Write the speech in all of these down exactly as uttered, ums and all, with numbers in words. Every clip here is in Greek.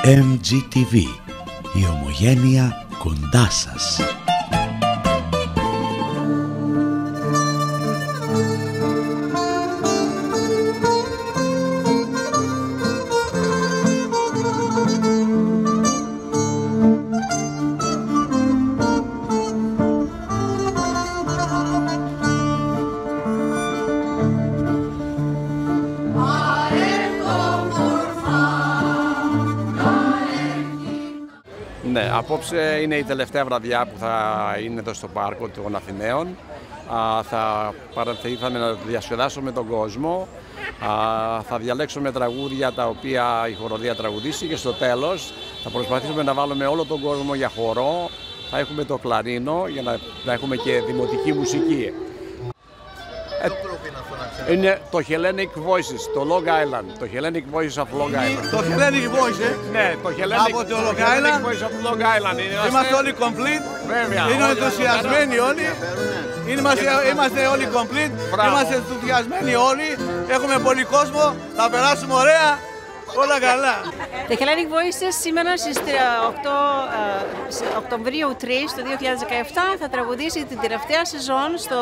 εμ τζι τι βι, η ομογένεια κοντά σας. Ναι, απόψε είναι η τελευταία βραδιά που θα είναι εδώ στο πάρκο των Αθηναίων. Α, θα παραθήκαμε να διασκεδάσουμε τον κόσμο. Α, θα διαλέξουμε τραγούδια τα οποία η χοροδία τραγουδήσει και στο τέλος θα προσπαθήσουμε να βάλουμε όλο τον κόσμο για χορό. Θα έχουμε το κλαρίνο για να, να έχουμε και δημοτική μουσική. Ε, είναι το Hellenic Voices, το Long Island, το Hellenic Voices of Long Island. Το Hellenic Voices, ναι, το Hellenic, από το Long Hellenic Island. Voices of Long Island. Είμαστε, είμαστε όλοι complete, βέβαια, είναι όλοι ενθουσιασμένοι όλοι, είμαστε, είμαστε όλοι complete, Μπράβο. είμαστε ενθουσιασμένοι όλοι, έχουμε πολύ κόσμο, θα περάσουμε ωραία, όλα καλά. The Hellenic Voices σήμερα στις οκτώ Οκτωβρίου τρεις του δύο χιλιάδες δεκαεπτά θα τραγουδήσει την τελευταία σεζόν στο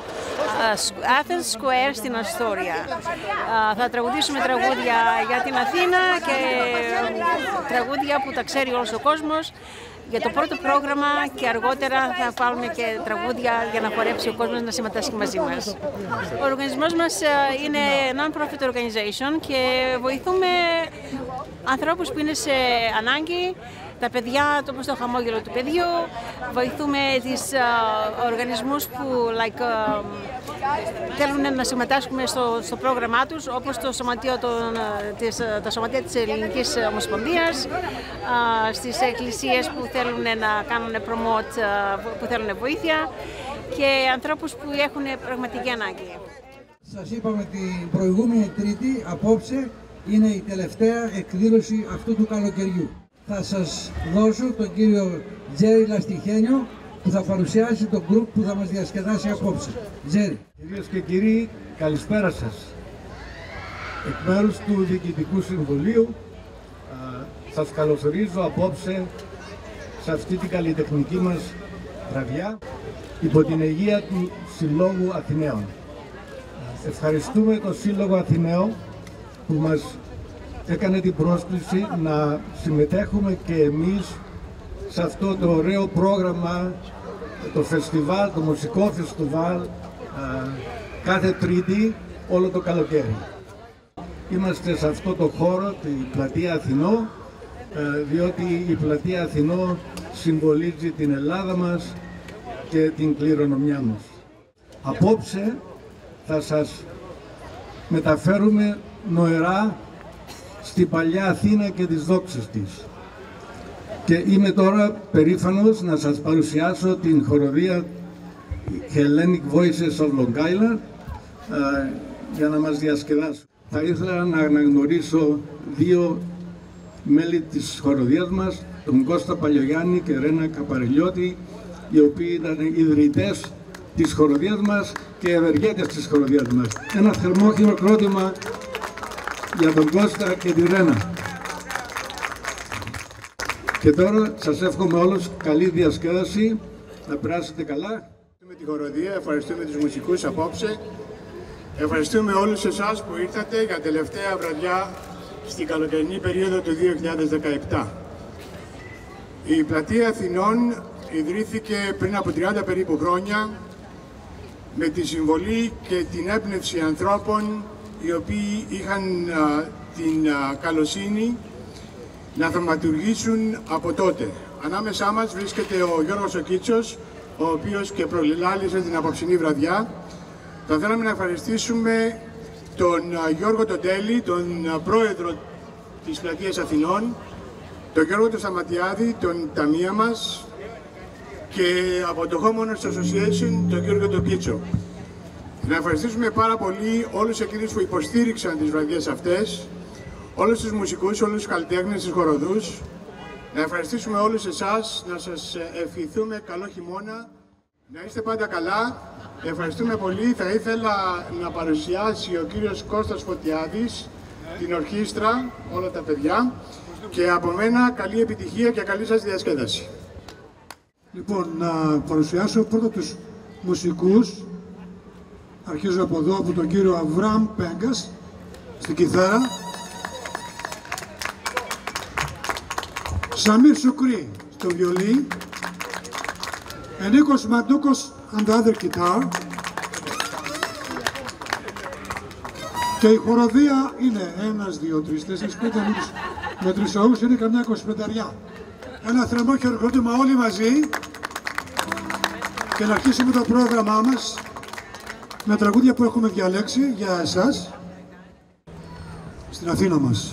Athens Square στην Astoria. Θα τραγουδήσουμε τραγούδια για την Αθήνα και τραγούδια που τα ξέρει όλος ο κόσμος για το πρώτο πρόγραμμα και αργότερα θα βάλουμε και τραγούδια για να χορέψει ο κόσμος να συμμετάσχει μαζί μας. Ο οργανισμός μας είναι non-profit organization και βοηθούμε ανθρώπους που είναι σε ανάγκη, τα παιδιά, το όπως το χαμόγελο του παιδιού, βοηθούμε τις uh, οργανισμούς που like, uh, θέλουν να συμμετάσχουμε στο, στο πρόγραμμά τους, όπως το σωματείο, των, της, τα σωματεία της Ελληνικής Ομοσπονδίας, uh, στις εκκλησίες που θέλουν να κάνουν promote, uh, που θέλουν βοήθεια και ανθρώπους που έχουν πραγματική ανάγκη. Σας είπαμε την προηγούμενη Τρίτη, απόψε είναι η τελευταία εκδήλωση αυτού του καλοκαιριού. Θα σας δώσω τον κύριο Τζέρι Λαστιχένιο που θα παρουσιάσει το γκρουπ που θα μας διασκεδάσει απόψε. Τζέρι. Κυρίες και κύριοι, καλησπέρα σας. Εκ μέρους του Διοικητικού Συμβουλίου α, σας καλωσορίζω απόψε σε αυτή την καλλιτεχνική μας βραδιά υπό την αιγεία του Συλλόγου Αθηναίων. Ευχαριστούμε τον Σύλλογο Αθηναίων που μας έκανε την πρόσκληση να συμμετέχουμε και εμείς σε αυτό το ωραίο πρόγραμμα, το φεστιβάλ, το μουσικό φεστιβάλ κάθε Τρίτη όλο το καλοκαίρι. Είμαστε σε αυτό το χώρο, την πλατεία Αθηνό, διότι η πλατεία Αθηνό συμβολίζει την Ελλάδα μας και την κληρονομιά μας. Απόψε θα σας μεταφέρουμε νοερά στην παλιά Αθήνα και τις δόξες της. Και είμαι τώρα περήφανος να σας παρουσιάσω την χοροδία Hellenic Voices of Long Island ε, για να μας διασκεδάσουν. Θα ήθελα να αναγνωρίσω δύο μέλη της χοροδίας μας, τον Κώστα Παλιογιάννη και Ρένα Καπαρελιώτη, οι οποίοι ήταν ιδρυτές της χοροδίας μας και ευεργέτες της χοροδίας μας. Ένα θερμό χειροκρότημα για τον Κώστα και τη Ρένα. Και τώρα σας εύχομαι όλους καλή διασκέδαση, να περάσετε καλά. Ευχαριστούμε τη χοροδία, ευχαριστούμε τους μουσικούς απόψε, ευχαριστούμε όλους εσάς που ήρθατε για τελευταία βραδιά στην καλοκαιρινή περίοδο του δύο χιλιάδες δεκαεπτά. Η πλατεία Αθηνών ιδρύθηκε πριν από τριάντα περίπου χρόνια με τη συμβολή και την έμπνευση ανθρώπων οι οποίοι είχαν α, την α, καλοσύνη να θαυματουργήσουν από τότε. Ανάμεσά μας βρίσκεται ο Γιώργος ο Κίτσος, ο οποίος και προλάλησε την απόψινή βραδιά. Θα θέλαμε να ευχαριστήσουμε τον α, Γιώργο τον Τέλη, τον α, πρόεδρο της Πλατείας Αθηνών, τον Γιώργο τον Σταματιάδη, τον ταμεία μας και από το Homeowners Association τον Γιώργο τον Κίτσο. Να ευχαριστήσουμε πάρα πολύ όλους εκείνους που υποστήριξαν τις βραδιές αυτές, όλους τους μουσικούς, όλους τους καλλιτέχνες, τους χοροδούς. Να ευχαριστήσουμε όλους εσάς, να σας ευχηθούμε καλό χειμώνα, να είστε πάντα καλά. Ευχαριστούμε πολύ. Θα ήθελα να παρουσιάσει ο κύριος Κώστας Φωτιάδης την ορχήστρα, όλα τα παιδιά. Και από μένα καλή επιτυχία και καλή σας διασκέδαση. Λοιπόν, να παρουσιάσω πρώτα τους μουσικούς. Αρχίζω από εδώ, από τον κύριο Αβραμ Πέγκας, στην κιθάρα. Σαμίρ Σουκρί, στο βιολί. Ενίκος Μαντούκος on the other guitar. Και η χοροδία είναι ένας, δύο, τρεις, τέσσερις, πέντε με τρεις οούς, είναι καμιά εικοσιπενταριά. Ένα θερμό χειροκρότημα όλοι μαζί και να αρχίσουμε το πρόγραμμά μας με τραγούδια που έχουμε διαλέξει για εσάς στην Αθήνα μας.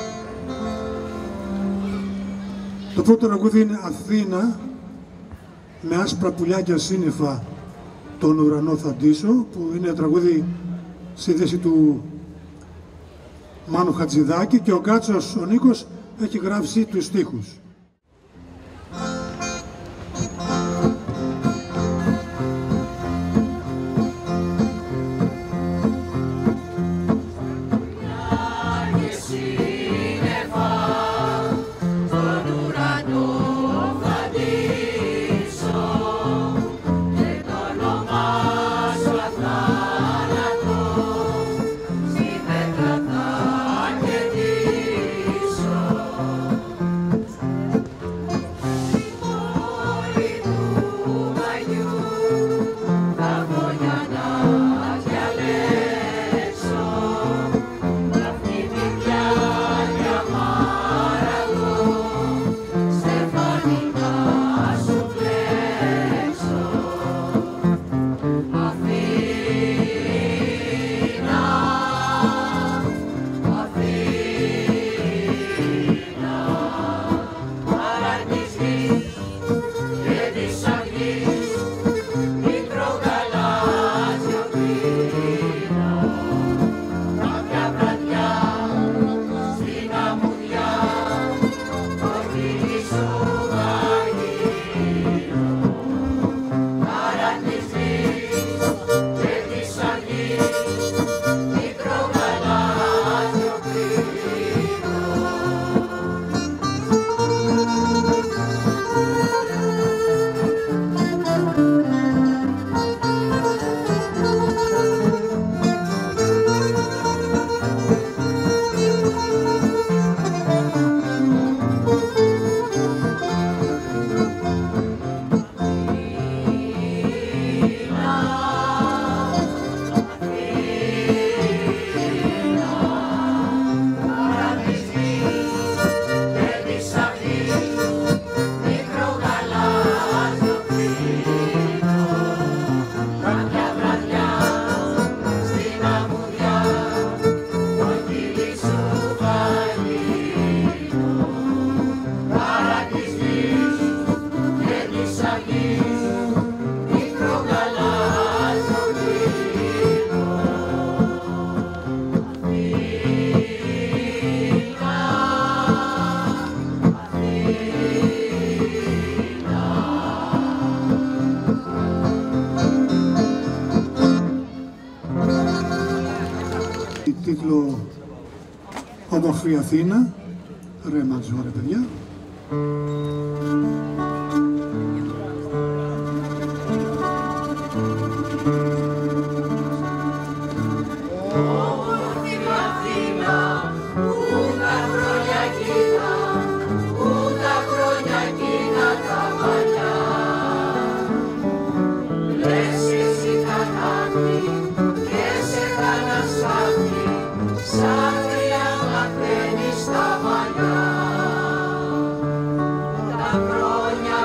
Το πρώτο τραγούδι είναι Αθήνα, με άσπρα πουλιά και σύννεφα τον ουρανό θα ντύσω, που είναι τραγούδι σύνδεση του Μάνου Χατζηδάκη, και ο Κάτσος ο Νίκος έχει γράψει τους στίχους. Τίτλο Όμορφη Αθήνα, ρε ματζό ρε παιδιά. Τα χρόνια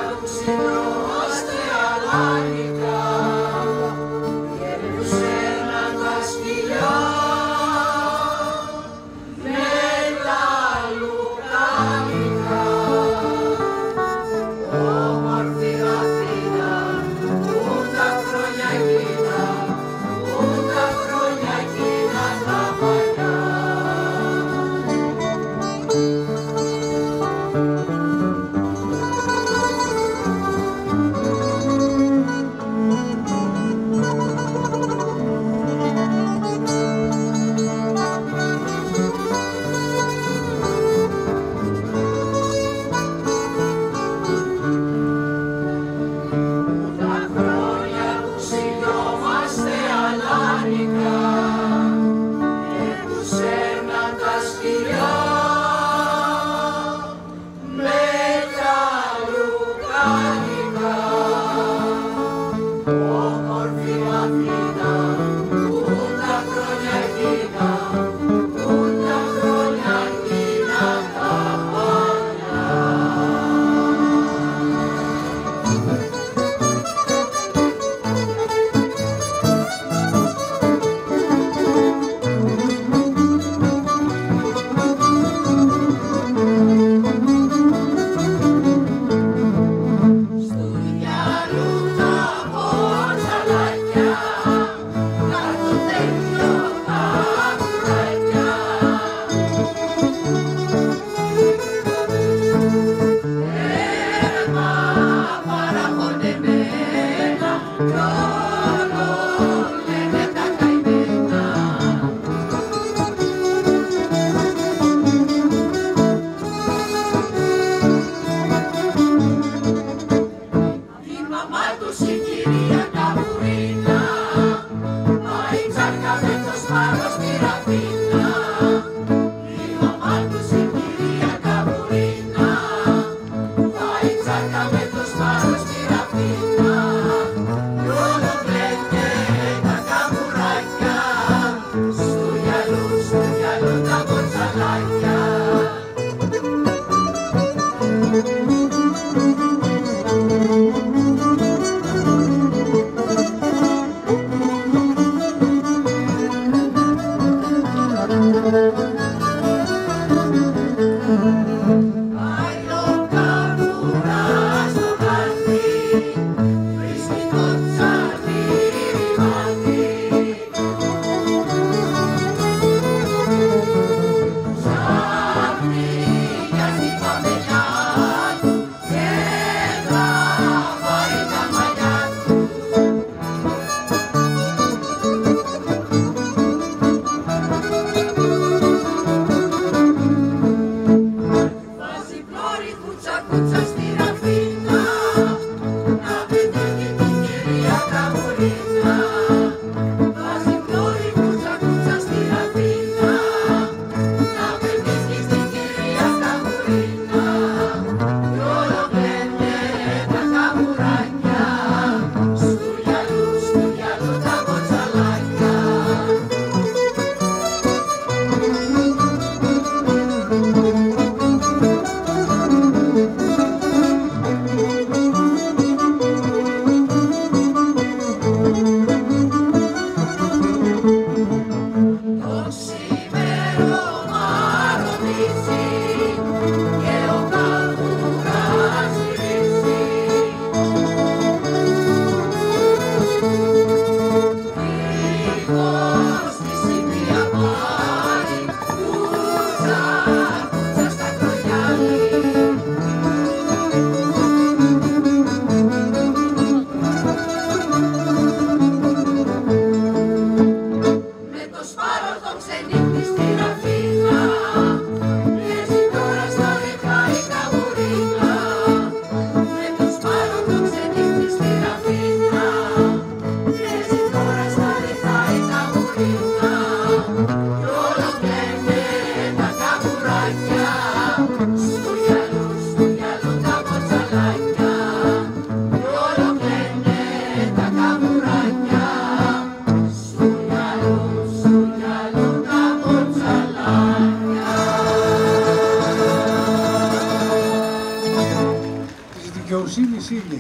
δικαιοσύνη.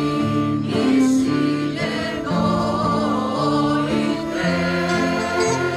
Yeah.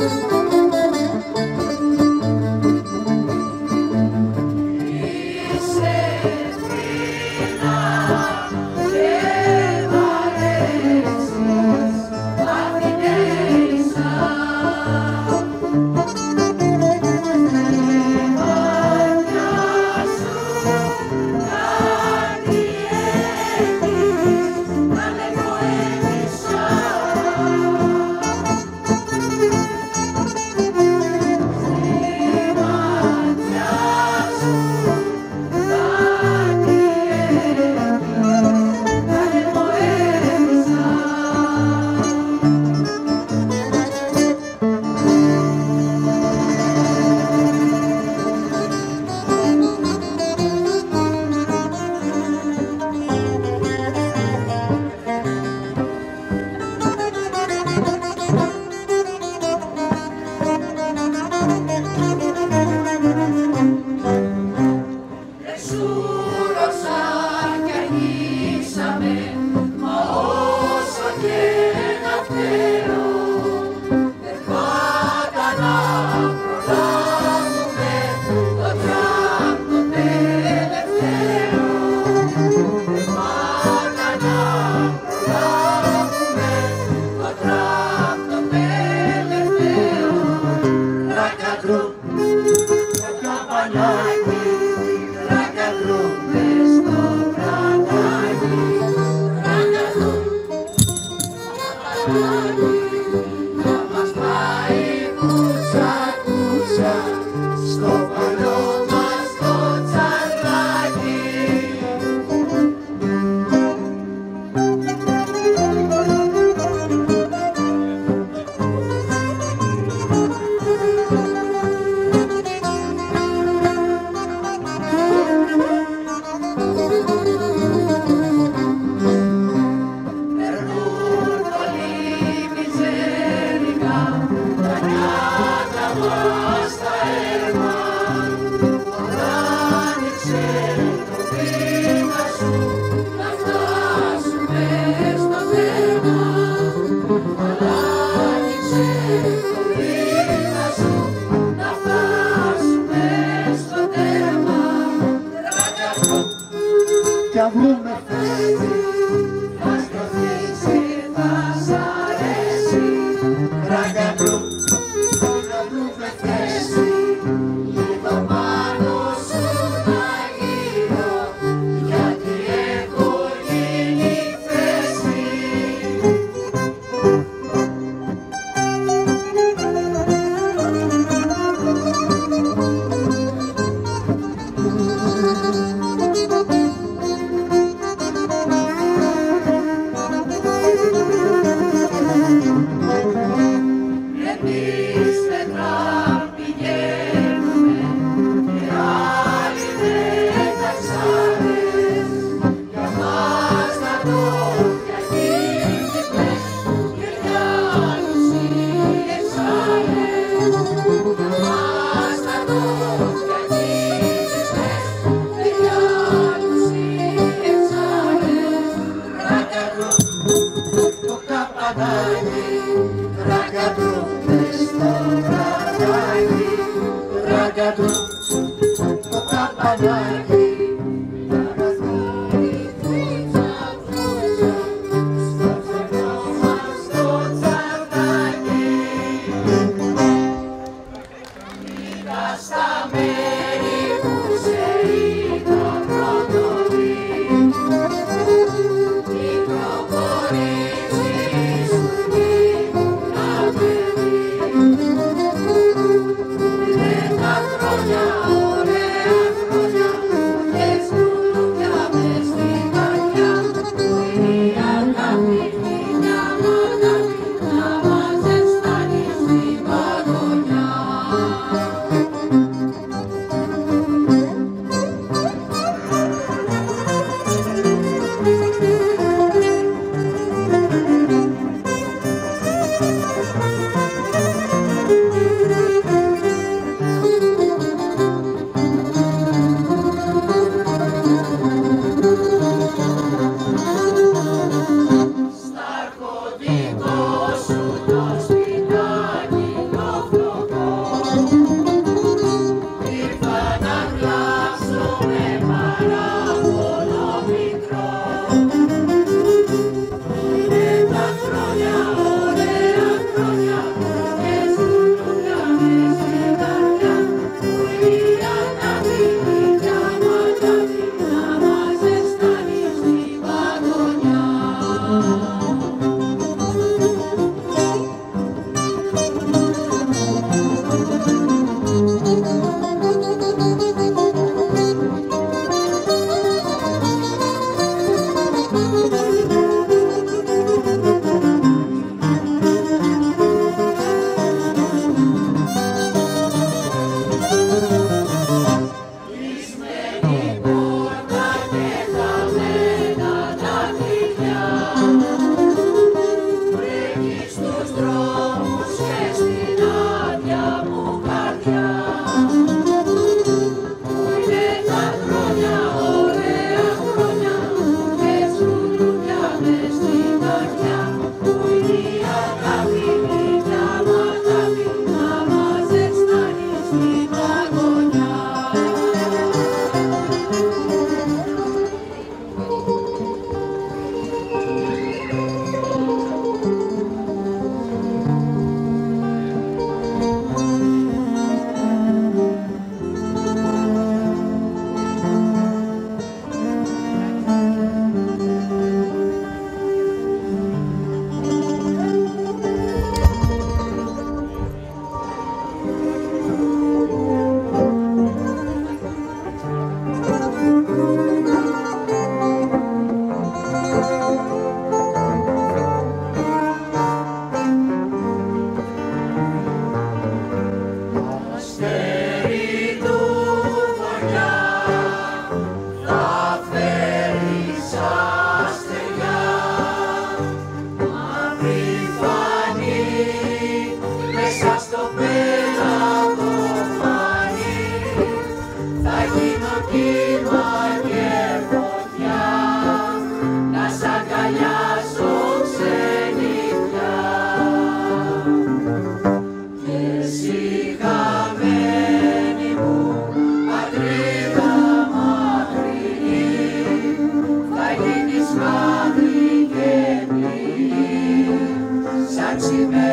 Δικό σου το σπιτάκι το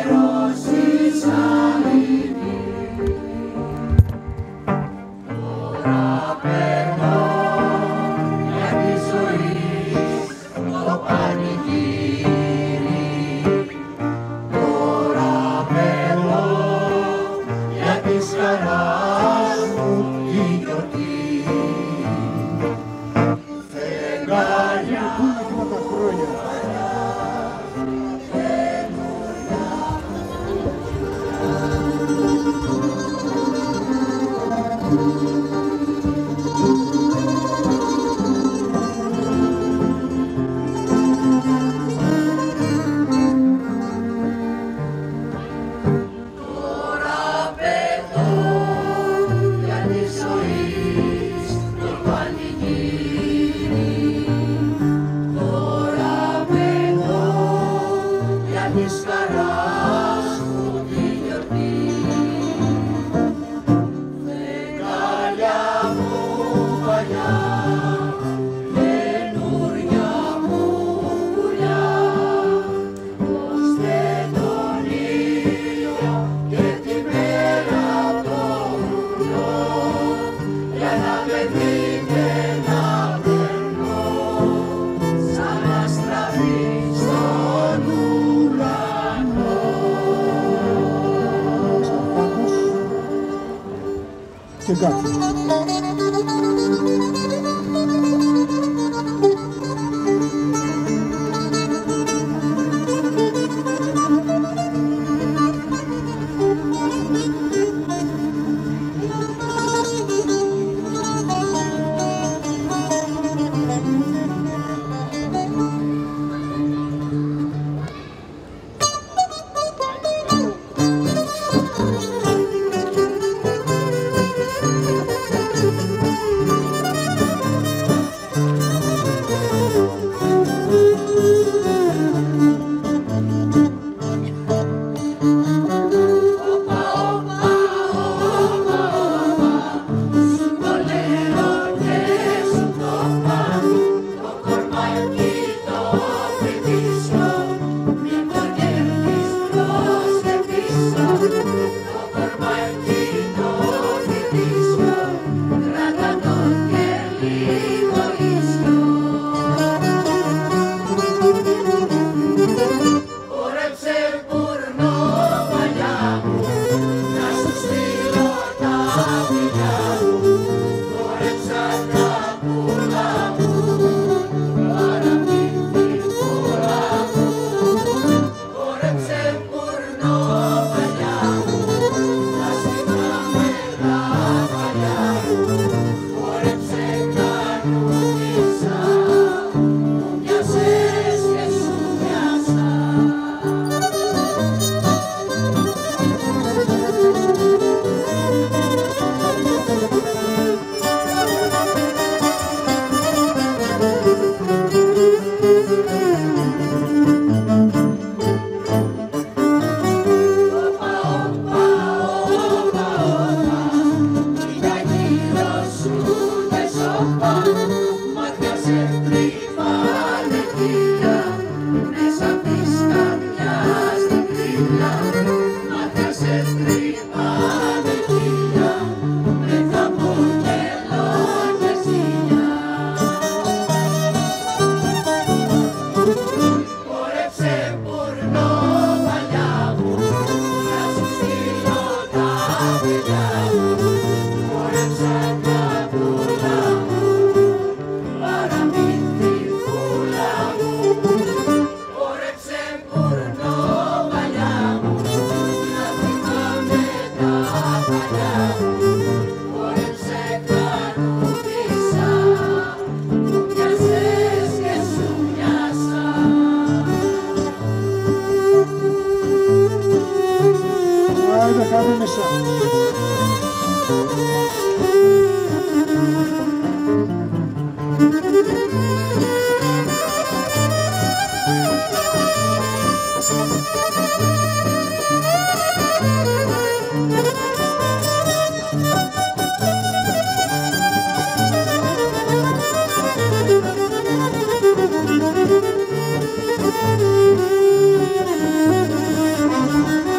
Thank you.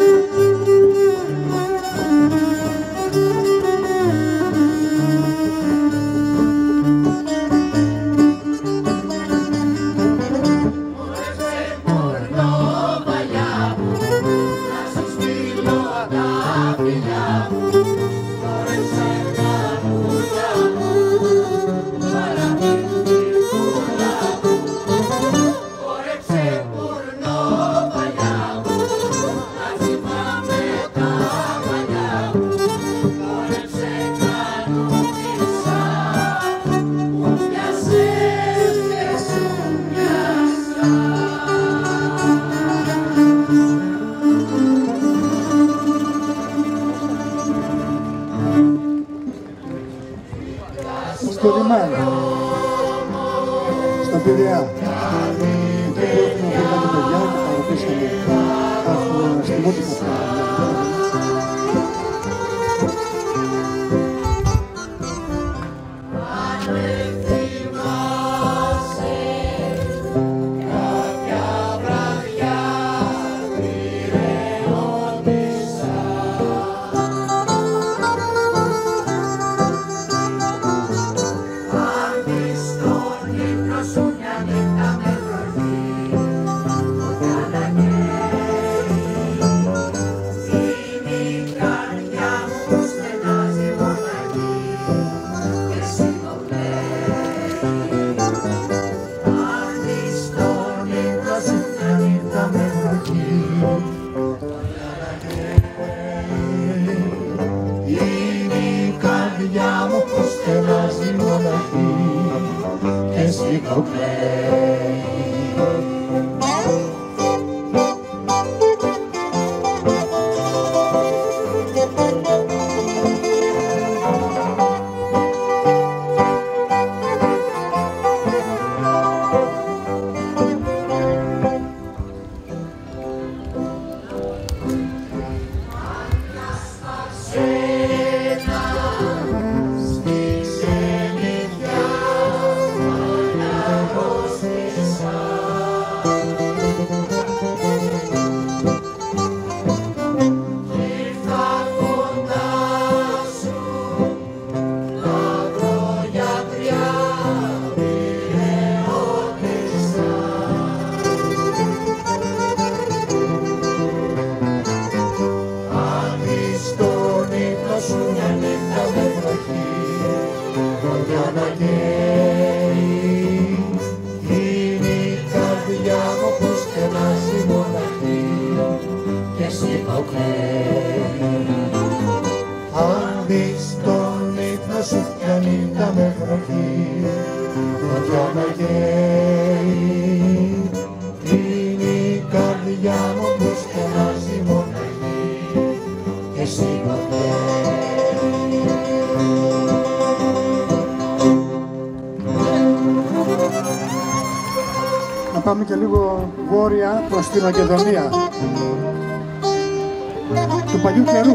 Στο λιμάνι, στο Πειραιά. Και έχουμε βγάλει παιδιά και παρατήσαμε αυτό στη μότη που πάμε και λίγο βόρεια προς τη Μακεδονία του παλιού καιρού.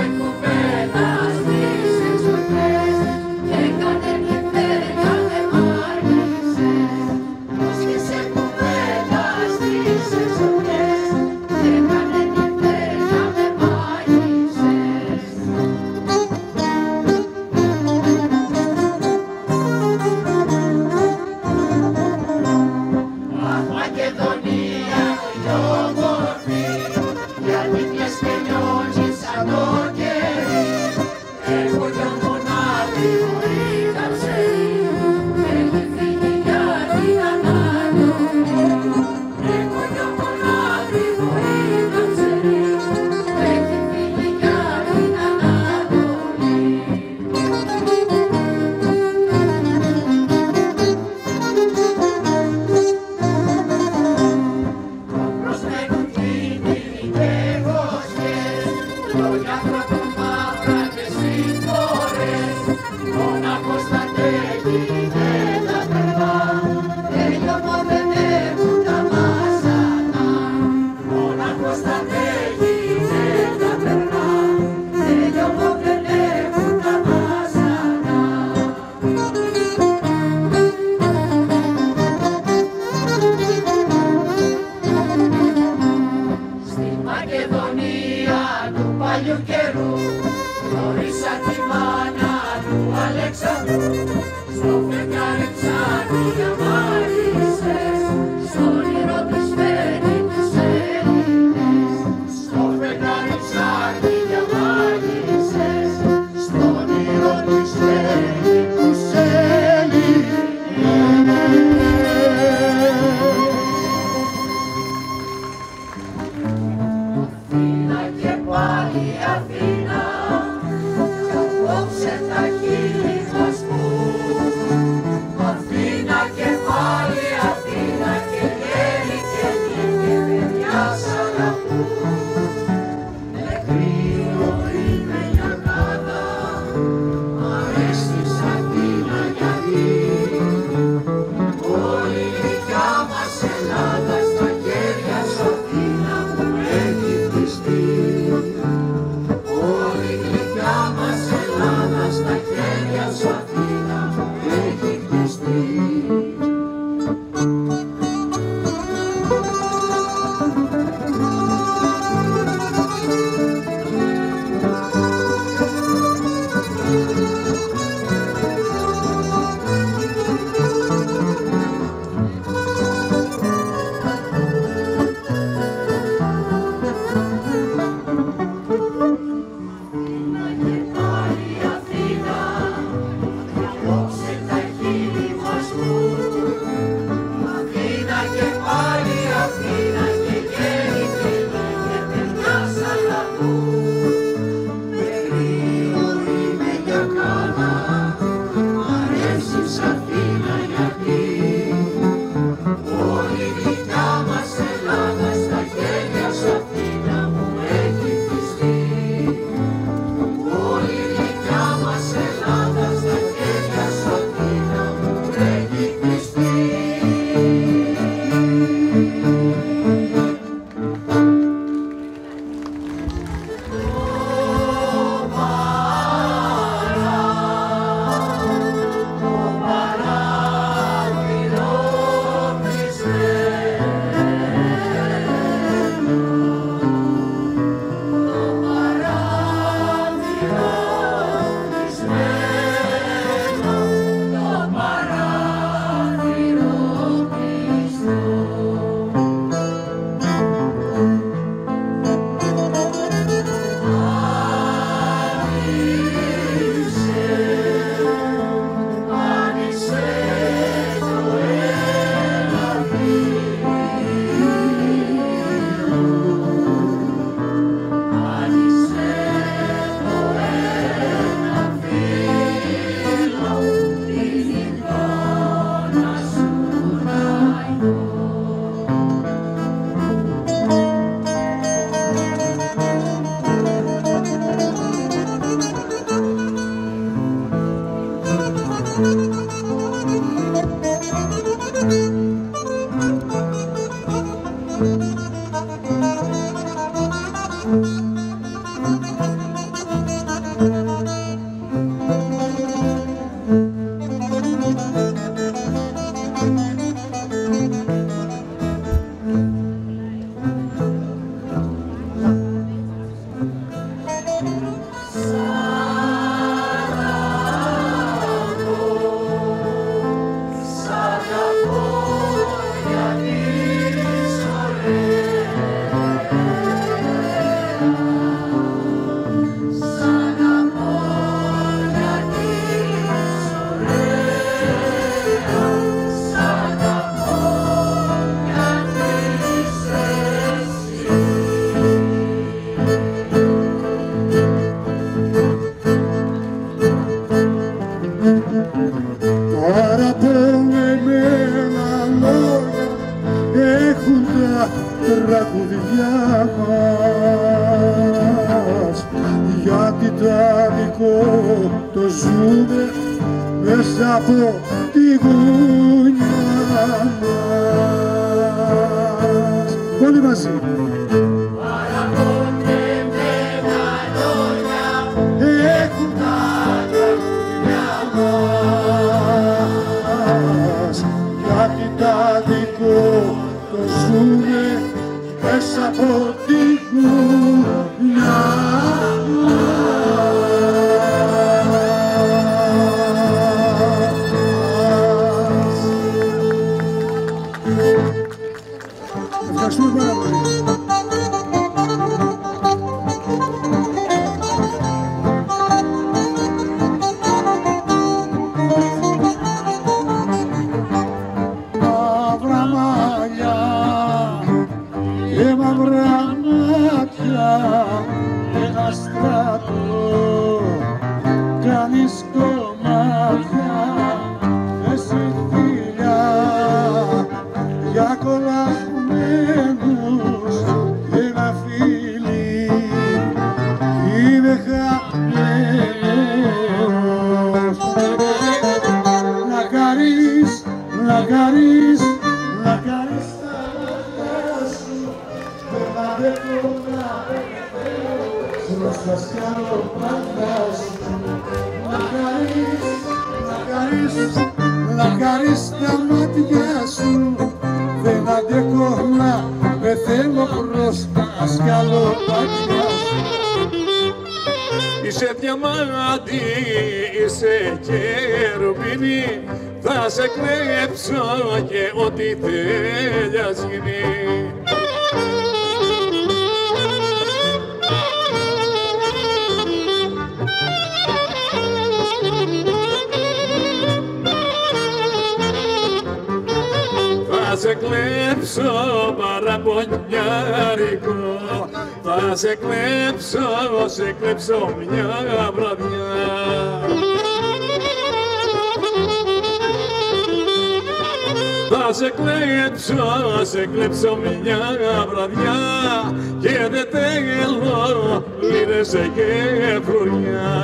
Έκανε και φέρε, κάνε μα Λακαρείς, λακαρείς τα μάτια σου, δεν θα δέχω να πεθαίνω στα σκαλοπάτια σου. Λακαρείς, λακαρείς, λακαρείς τα μάτια σου, δεν αντέχω να πεθαίνω προς τα σκαλοπάτια σου. Είσαι διαμάντι, είσαι κερουμπίνι, θα σε κλέψω και ό,τι θέλεις γίνει. Θα σε κλέψω παραπονιάρικο, θα σε κλέψω, σε κλέψω μια βραδιά. Θα σε κλέψω, σε κλέψω μια βραδιά και δεν θέλω λίρες και φρουριά.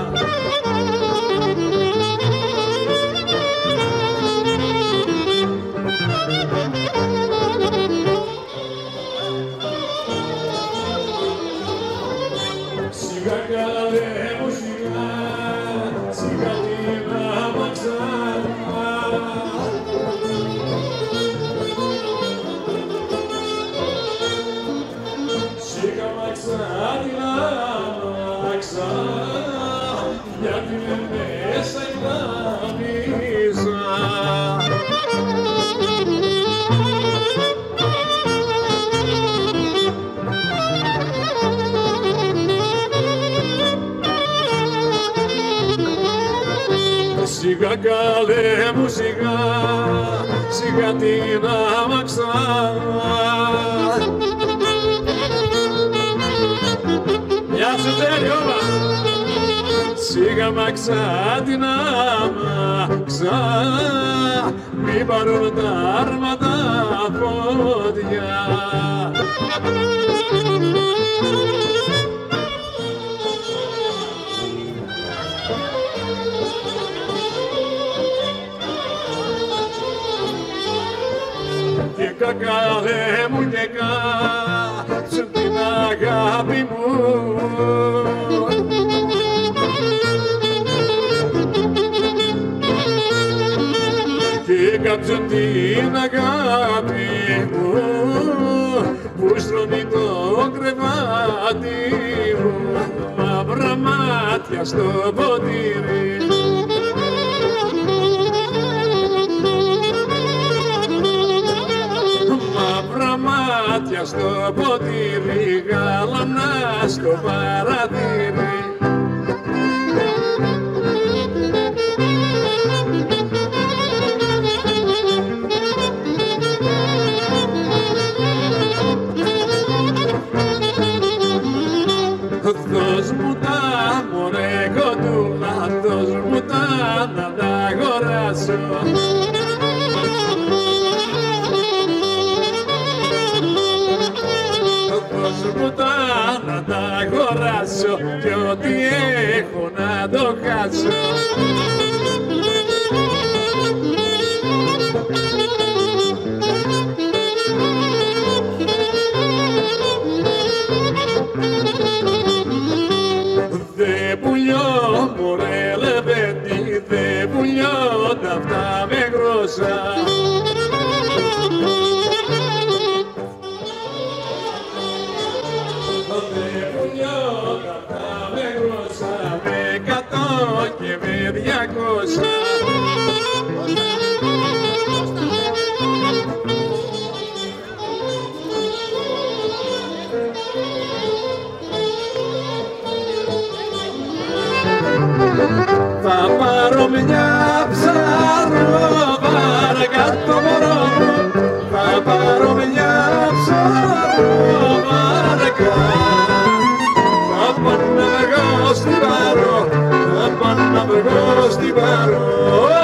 Σιγά καλέ μου σιγά, σιγά την αμαξάρα. Σιγά μαξά την αμαξάρα, γιατί με μέσα η λάμιζα. Σιγά καλέ μου σιγά, σιγά την αμαξάρα. Γεια σου Τζέριωμα! Σιγά μαξά την αμαξάρα, μη πάρουν τα άρματα φωτιά. Και κακαλέ μου και κάψουν την αγάπη μου. Και κάψουν την αγάπη μου που στρώνει το κρεβάτι μου, μαύρα μάτια στο ποτήρι. Μαύρα μάτια στο ποτήρι, γαλανά στο παραθύρι. Δώσ' μου τα μωρέ κοντούλα, δώσ' μου τα να τα αγοράσω. Δώσ' μου τα να τα αγοράσω κι ό,τι έχω να το χάσω. Δε πουλιώ μωρέ λεβέντη, δε πουλιώ τα αυτά με γρόσα. Δε πουλιώ τα αυτά με γρόσα, με εκατό και με διακόσια. Θα πάρω μια ψαρόβαρα κάτω μωρό μου, θα πάρω μια ψαρόβαρα κάτω. Θα πάω να βγω στην Πάρο, θα πάω να βγω στην Πάρο.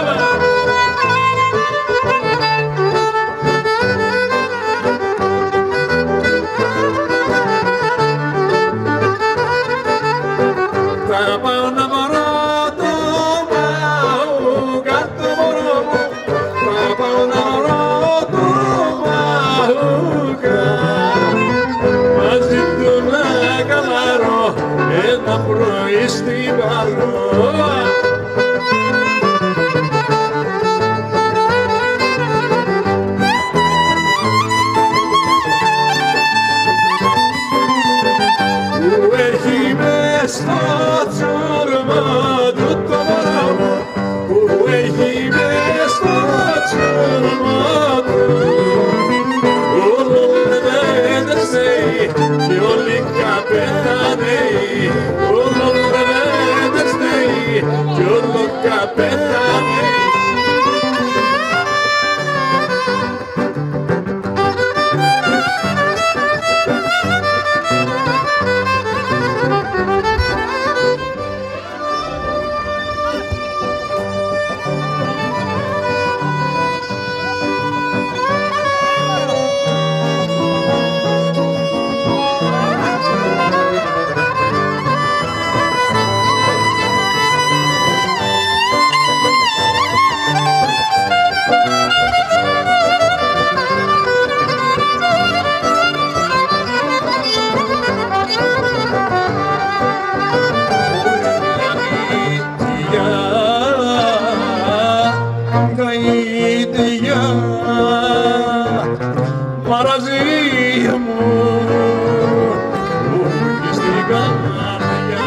τα ίδια μαραζί μου που έχει στην καρδιά.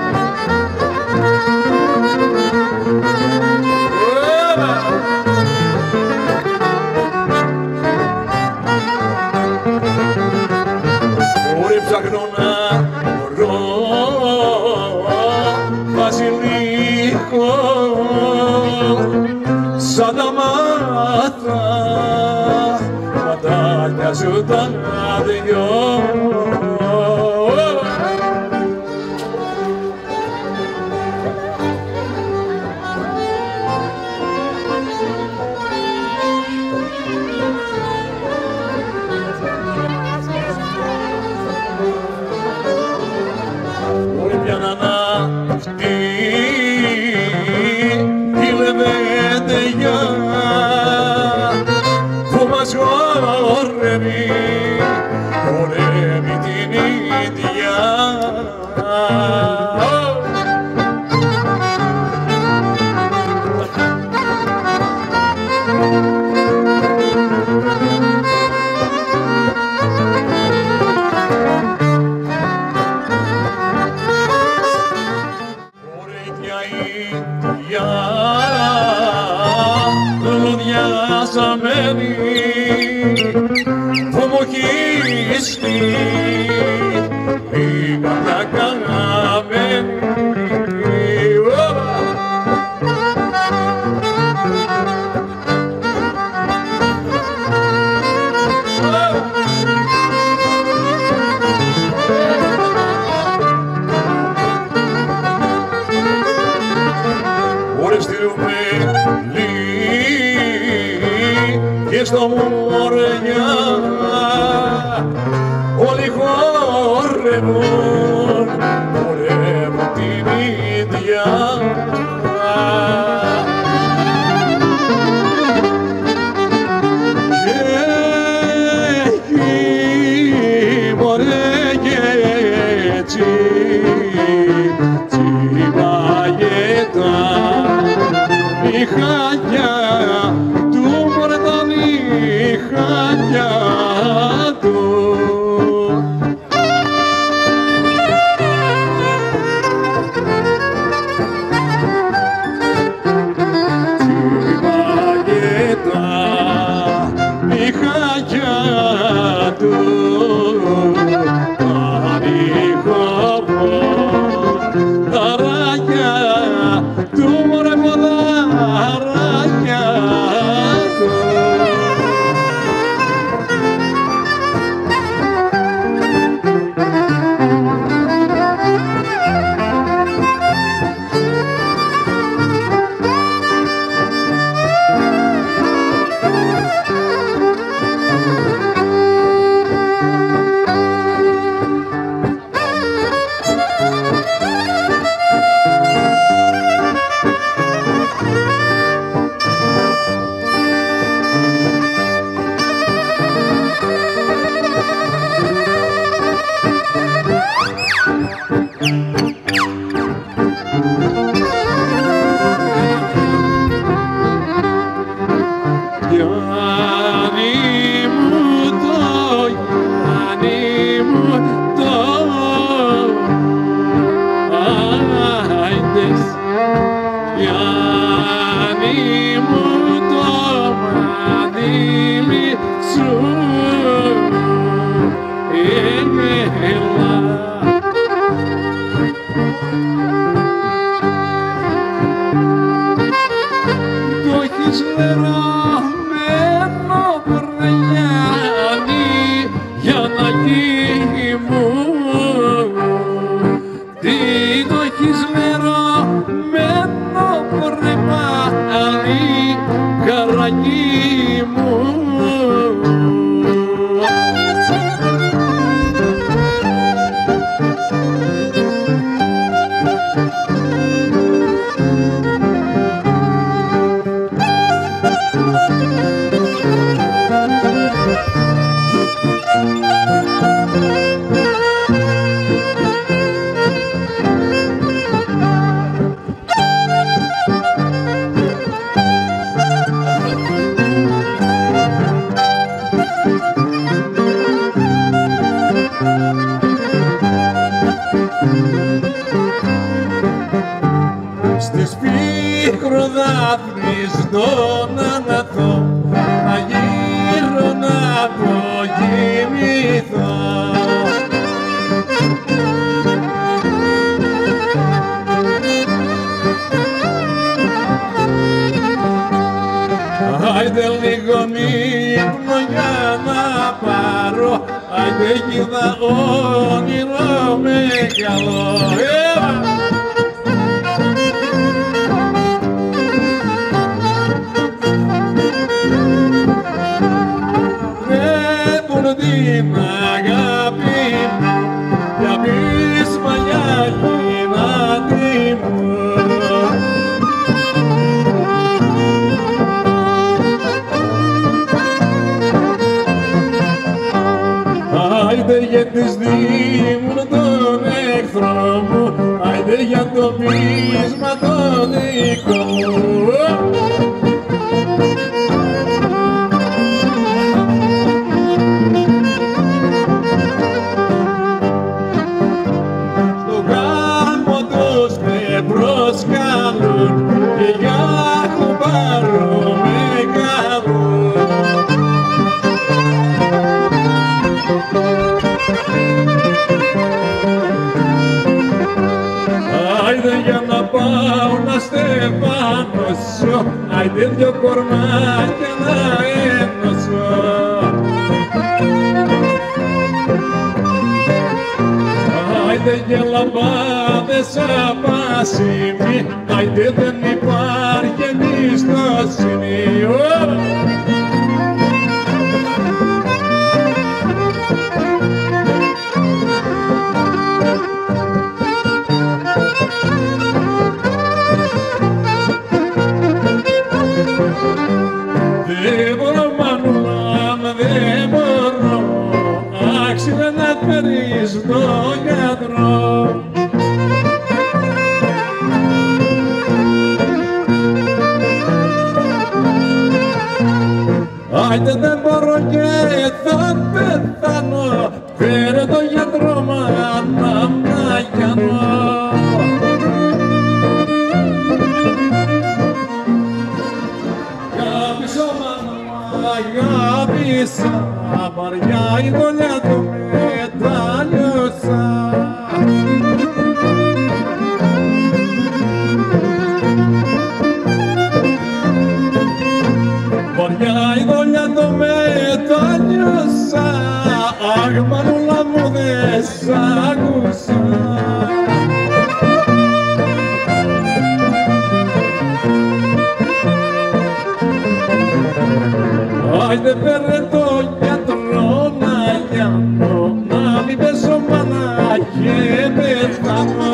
Μπορεί ψάχνω να βρω βασιλικό σαν τα μάτια, ματάκια σου τα δυο. Μπορεί πια να αναυτεί η λεβέντια που μας χορεύει, χορεύει την ίδια. Λοδιάσαμενη που μου έχει στείλει η καρδιά καμένη. Μπορεί στείλουμε και στο μωριά όλοι χορεύουν, χορεύουν την ίδια. Και εκεί μωρέ και έτσι τσιμπάγεται μηχανιά του μωρέ τα μηχανιά του. Τσιμπάγεται μηχανιά του δαράκια του μωρέ ποδαράκια του. τον αναθώ, να γύρω να αποκοιμηθώ. Άιντε λίγο ύπνο για να πάρω, άιντε κοίτα όνειρο μεγάλο. Βρέπουν την αγάπη μου, για πείσμα για γυνάτη μου. Άιντε για τις δίμουν τον εχθρό μου, άιντε για το πείσμα το δικό μου. Στο γάμο τους με προσκαλούν και για κουμπάρο με καλούν. Άιντε για να πάω να στεφανώσω, άιντε δυο κορμάκια να ενώσω. Άιντε για λαμπάδες απάσιμοι, άιντε δεν υπάρχει εμπιστοσύνη. Δεν μπορώ μανούλα, δεν μπορώ, άξιλε να φέρεις τον γιατρό. Άιντε δεν μπορώ και θα πεθάνω, φέρε τον γιατρό μα να μ' αγιάνω. Αγάπησα, βαριά η δολιά του μετάλλιωσα. Βαριά η δολιά του μετάλλιωσα, αχ μανούλα μου δε σ' άκουσα. Άιντε φέρε το γιατρό να γιάνω, να μην πέσω μάνα και πεθάνω.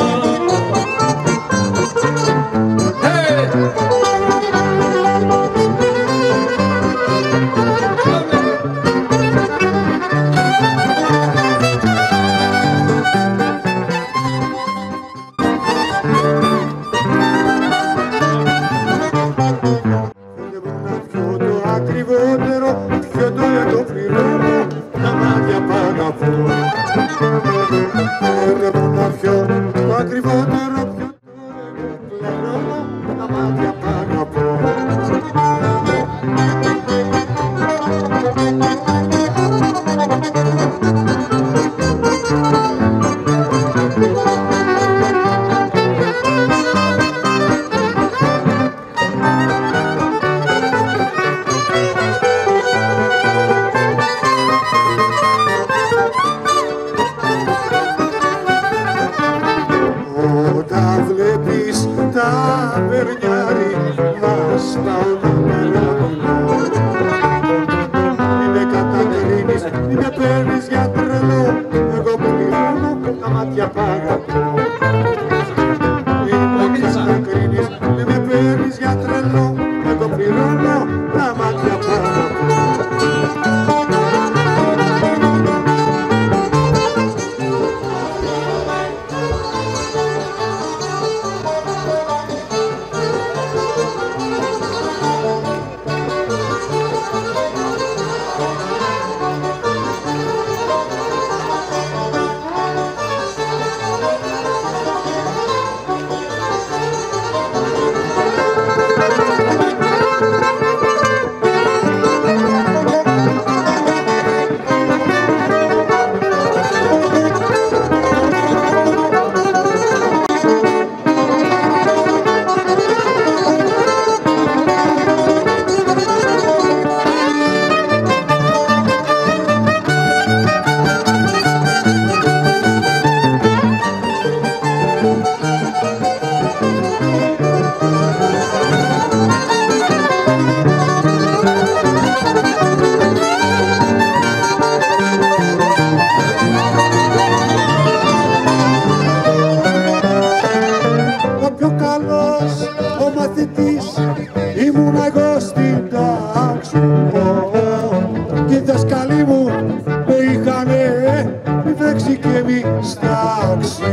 εγώ στην τάξη και οι δασκαλοί μου με είχανε δέξει και μη στάξει.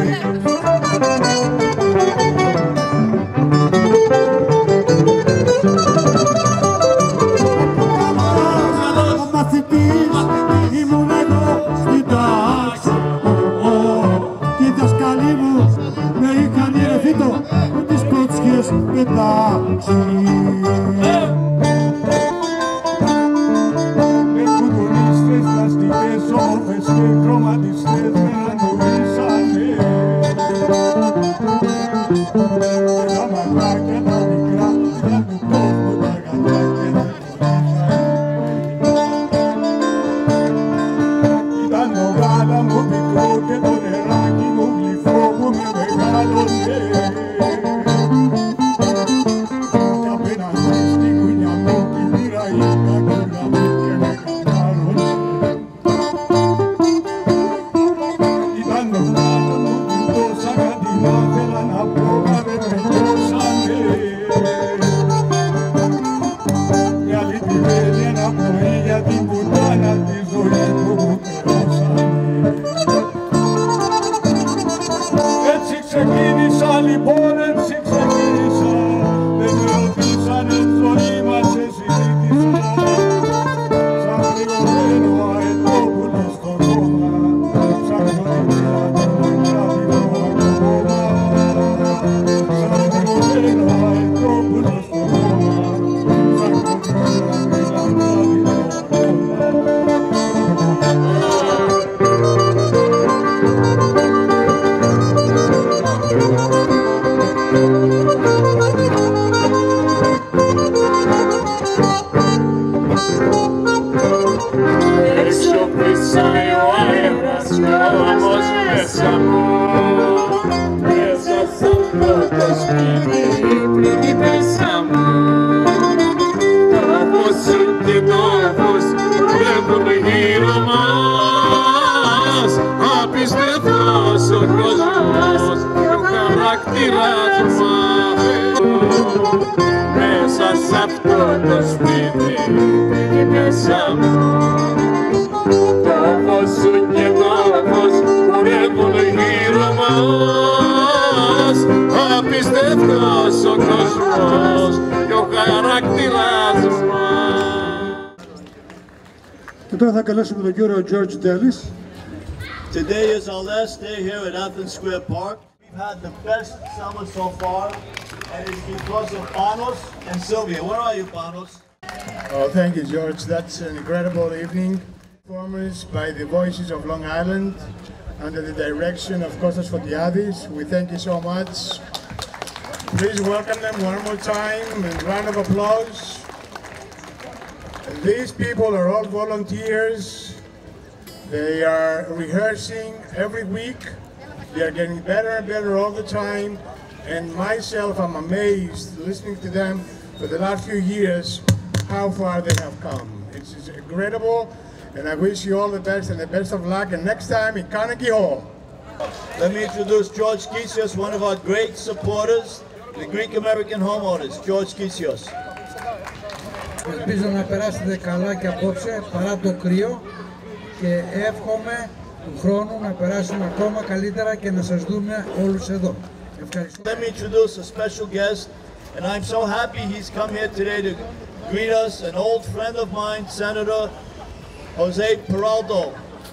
Μαθητής ήμουν εγώ στην τάξη και οι δασκαλοί μου με είχανε ρε φύτο με τις κότσιες πετάξει. Με κουτουλίστες, πλαστικές όφες και χρωματιστές με ανορίσανε και τα μαγάκια τα μικρά για του κόσμου τα γαλάκια δεν χωρίσανε. Ήταν το γάλα μου πικρό και το νεράκι μου γλυφό που με μεγάλωσε κι απέναντι στη γουνιά μου τη μοίρα είχα κουργαμή και με καμάρωσε. Ήταν το γάλα μου που τόσα γαντινά θέλα να πω μα δεν με δώσανε. Μια λυπημένη ένα πρωί για την πουτάνα τη ζωή που μου περάσανε. Έτσι ξεκίνησα λοιπόν, έτσι ξεκίνησα, δεν με ρωτήσανε ζωή μας σε συζήτησα. Σαν πληγωμένο αετόπουλο στο κόμμα, ψάχνω την πύρα του να κρατηθώ ακόμα. Σαν πληγωμένο αετόπουλο στο κόμμα, ψάχνω την πύρα του να κρατηθώ ακόμα. Έξω πίσανε ο αέρας κι όμως μέσα μου, μέσα σ' αυτό το σπίτι πριγκίπισσα μου. Τόπος σου και τόπος βλέπουν γύρω μας, απίστευτος ο κόσμος και ο χαρακτήρας μας. Μέσα σ' αυτό το σπίτι πριγκίπισσα μου. Τόπος σου και τόπος χορεύουν γύρω μας, απίστευτος ο κόσμος και ο χαρακτήρας μας. Και τώρα θα καλέσουμε τον κύριο George Davis. Today is our last day here at Athens Square Park. We've had the best summer so far, and it's because of Panos and Sylvia. Where are you, Panos? Oh, thank you, George. That's an incredible evening. Performance by the Voices of Long Island under the direction of Kostas Fotiadis. We thank you so much. Please welcome them one more time and round of applause. These people are all volunteers. They are rehearsing every week. They are getting better and better all the time. And myself, I'm amazed listening to them for the last few years how far they have come. It's, it's incredible, and I wish you all the best and the best of luck. And next time in Carnegie Hall. Let me introduce George Kitsios, one of our great supporters, the Greek-American homeowners, George Kitsios. Ελπίζω να περάσετε καλά και απόψε παρά το κρύο και εύχομαι του χρόνου να περάσουμε ακόμα καλύτερα και να σας δούμε όλους εδώ. Ευχαριστώ. Let me introduce a special guest, and I'm so happy he's come here today to greet us, an old friend of mine, Senator Jose Peraldo.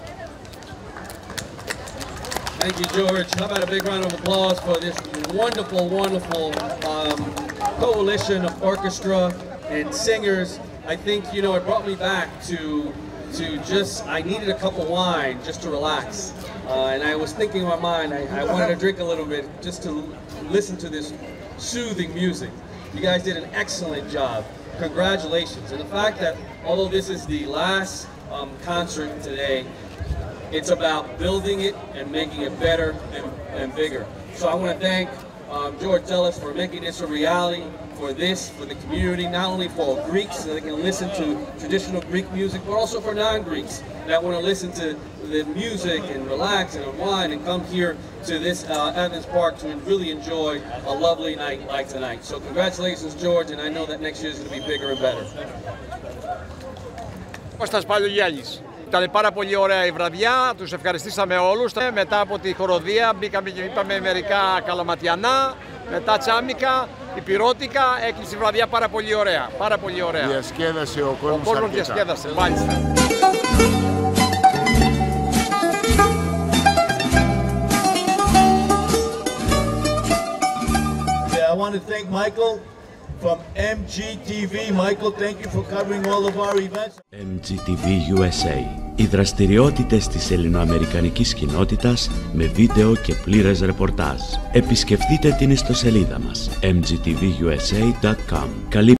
Thank you, George. How about a big round of applause for this wonderful, wonderful um, coalition of orchestra and singers. I think, you know, it brought me back to to just, I needed a cup of wine just to relax. Uh, and I was thinking in my mind, I, I wanted to drink a little bit just to listen to this soothing music. You guys did an excellent job. Congratulations. And the fact that, although this is the last um, concert today, it's about building it and making it better and, and bigger. So I want to thank um, George Ellis for making this a reality, for this, for the community, not only for Greeks, so they can listen to traditional Greek music, but also for non-Greeks that want to listen to the music and relax and unwind and come here to this uh, Athens Park to really enjoy a lovely night like tonight. So congratulations, George, and I know that next year is going to be bigger and better. Κώστας Παλιογιάννης. Ήταν πάρα πολύ ωραία η βραδιά, τους ευχαριστήσαμε όλους. Μετά από τη χοροδία μπήκαμε και είπαμε μερικά καλαματιανά, μετά τσάμικα, υπηρώτικα, έκλεισε η βραδιά πάρα πολύ ωραία. Πάρα πολύ ωραία. Διασκέδασε ο κόσμος. Ο κόσμος διασκέδασε, μάλιστα. I want to thank Michael from M G T V. Michael, thank you for covering all of our events. εμ τζι τι βι γιου ες έι. Οι δραστηριότητες της ελληνοαμερικανικής κοινότητας με βίντεο και πλήρες ρεπορτάζ. Επισκεφτείτε την ιστοσελίδα μας εμ τζι τι βι γιου ες έι τελεία κομ.